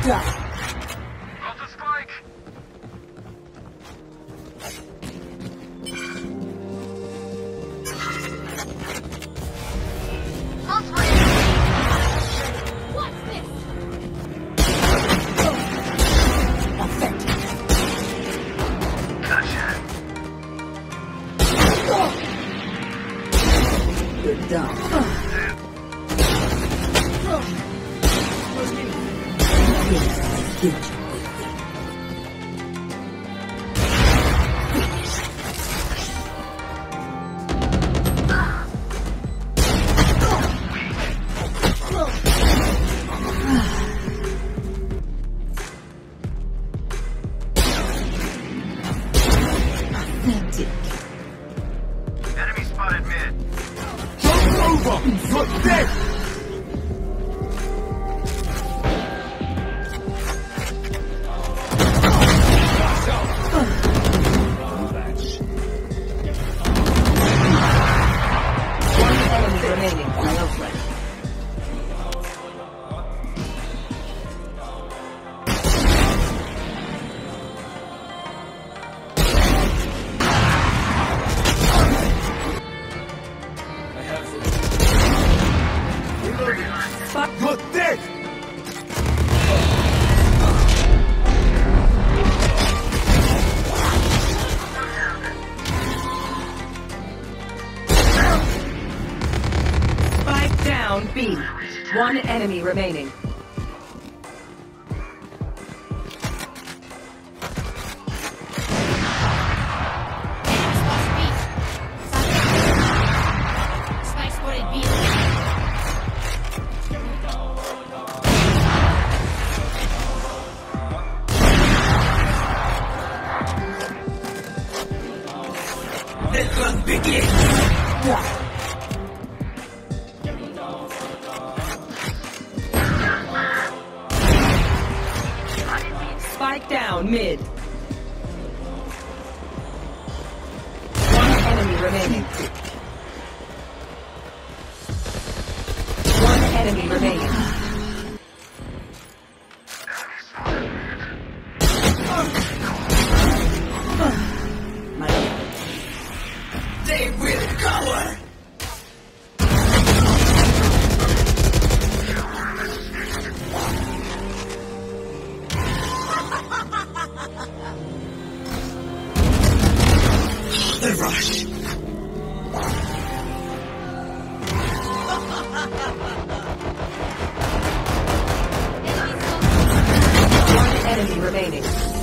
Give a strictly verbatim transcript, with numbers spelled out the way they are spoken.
Got the spike! What's this? Gotcha. You're done. Get Enemy spotted mid. Joke's over! You're dead! one enemy remaining. Lovely. You're dead! Spike down B. One enemy remaining. Spike spotted B. Let us begin! Spike down mid. One enemy remaining. One enemy remaining. My They will cover! The rush! one enemy remaining.